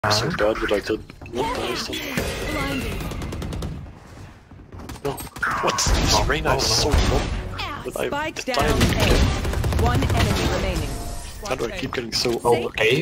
I'm so bad with like the not die stuff. No. What? This Reyna is so dumb. But I Spike die down A. again. One enemy remaining. How do I keep getting so Okay.